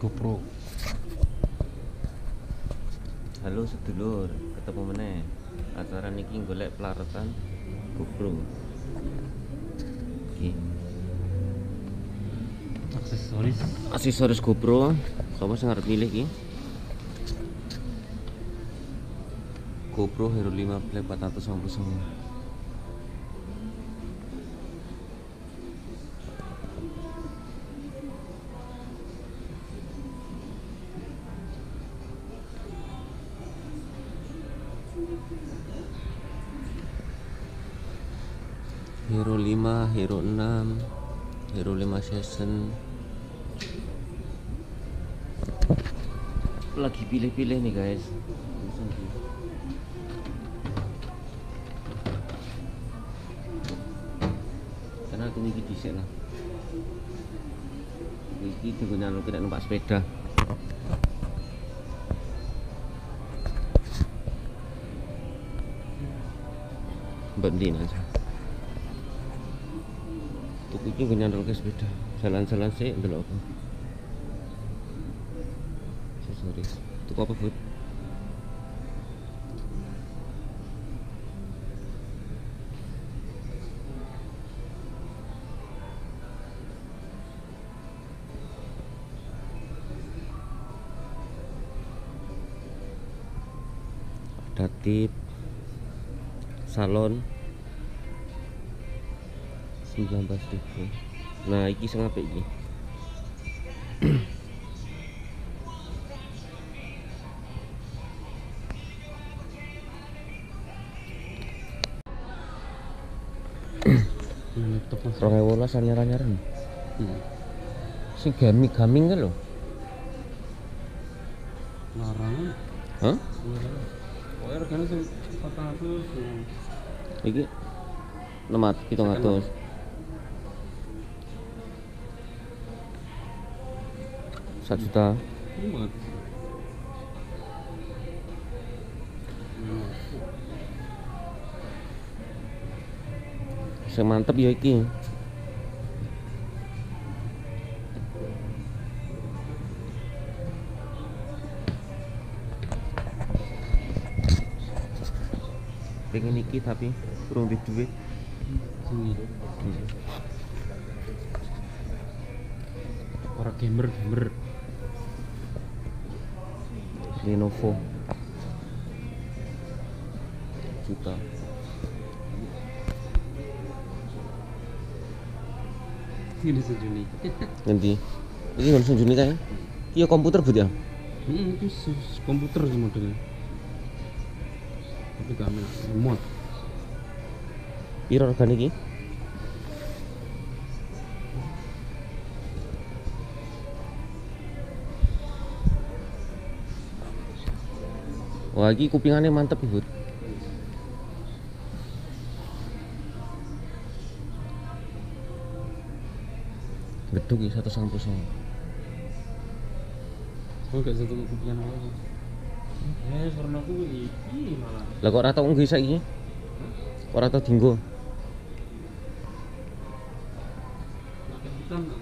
GoPro. Halo sedulur, ketemu meneh. Acara niki golek pelaretan GoPro. Iki aksesoris GoPro. Sapa sing arep milih iki? GoPro Hero 5 Black 499. Hero 5, Hero 6, Hero 5 Season. Lagi pilih-pilih nih guys. Karena aku ini dhisik lah. Iki digunakan lu kena numpak sepeda. Banding aja. Tuku iki nggo nyantol ke sepeda. Jalan-jalan sih ndelok apa. Sorry. Tuku apa, Bud? Ada tip salon 19.000. Nah, iki sing apik iki. Laptop mas. 2018 anyar-anyaran. Sing gaming kan lho. Larangan. Hah? Oh, regane sing 400. Iki 700. Juta. Banget. Sing mantep ya iki. Pengen iki tapi kurang di duit. Sini. Para gamer. Lenovo juta. Ini sejuni. Nanti ini nggak langsung Juni kayak iya komputer Bud ya. Itu komputer sih modelnya. Tapi kamera mod. Piro regane iki? Wah, iki kupingannya mantep, Bud. Gedung iki 199. Oh, gak satu kopian apa. Warna aku iki malah. Lah kok ora tau nggo saiki? Ora tau dinggo. Hitam.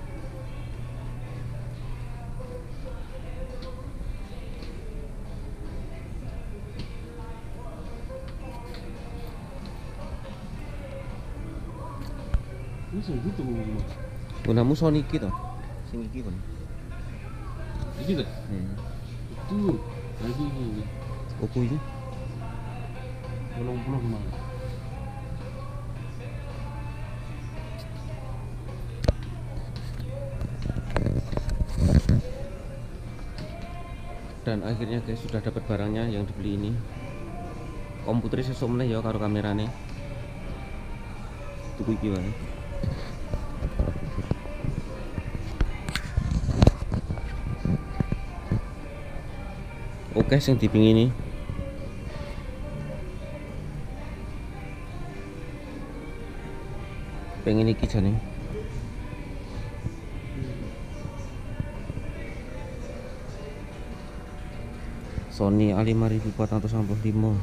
Ini segitu mas. Gunamu Sony iki to? Sing iki kon. Iki tuh? Itu lagi ini. Oppo iki. 80 kemarin. Dan akhirnya guys sudah dapat barangnya yang dibeli ini. Komputernya sesuk meneh ya karo kamerane. Tuku iki wae. Oke, sing dipingini. Pengen iki jane. Sony A5495.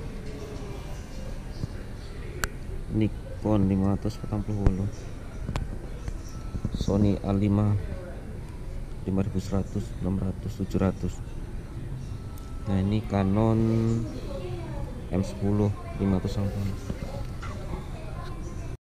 Nikon 548. Sony A5 5100, 600, 700. Nah ini Canon M10 500 sampai